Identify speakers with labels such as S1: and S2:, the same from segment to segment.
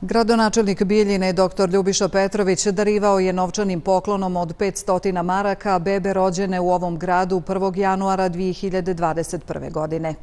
S1: Gradonačelnik Bijeljine dr. Ljubiša Petrović darivao je novčanim poklonom od 500 maraka bebe rođene u ovom gradu 1. januara 2021. godine.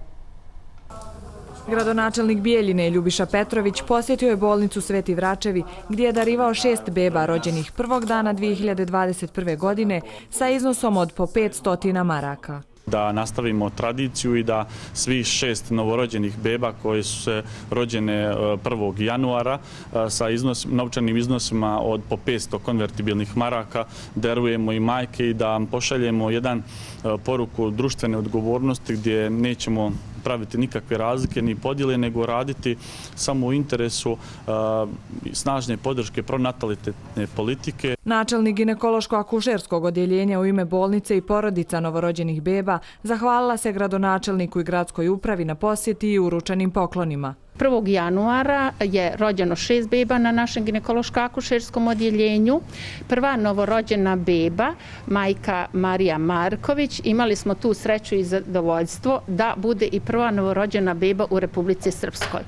S2: Gradonačelnik Bijeljine Ljubiša Petrović posjetio je bolnicu Sveti Vračevi gdje je darivao 6 beba rođenih prvog dana 2021. godine sa iznosom od po 500 maraka.
S3: Da nastavimo tradiciju i da svih 6 novorođenih beba koje su se rođene 1. januara sa novčanim iznosima od po 500 konvertibilnih maraka darujemo i majke i da pošaljemo jedan poruku društvene odgovornosti gdje nećemo praviti nikakve razlike ni podjele, nego raditi samo u interesu snažne podrške pronatalitetne politike.
S2: Načelnik ginekološko-akušerskog odjeljenja u ime bolnice i porodica novorođenih beba zahvalila se gradonačelniku i gradskoj upravi na posjeti i uručenim poklonima.
S4: 1. januara je rođeno 6 beba na našem ginekološko-akušerskom odjeljenju. Prva novorođena beba, majka Marija Marković, imali smo tu sreću i zadovoljstvo da bude i prva novorođena beba u Republici Srpskoj.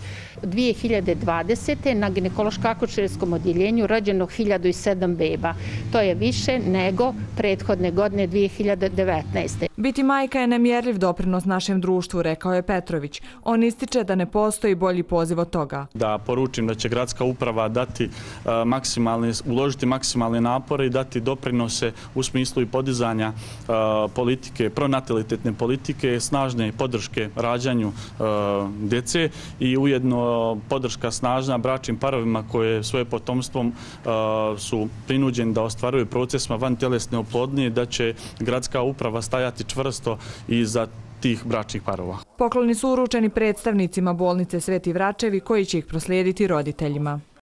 S4: 2020. na ginekološko-akušerskom odjeljenju rođeno 1007 beba. To je više nego prethodne godine 2019.
S2: Biti majka je nemjerljiv doprinos našem društvu, rekao je Petrović. On ističe da ne postoji bolji poziv od toga.
S3: Da poručim da će gradska uprava uložiti maksimalne napore i dati doprinose u smislu i podizanja politike, pronatalitetne politike, snažne podrške rađanju djece i ujedno podrška snažna bračnim parovima koje svoje potomstvom su prinuđeni da ostvaruju procesima vantelesne oplodnje, da će gradska uprava stajati čvrsto iza tih bračnih parova.
S2: Pokloni su uručeni predstavnicima bolnice Sveti Vračevi koji će ih proslijediti roditeljima.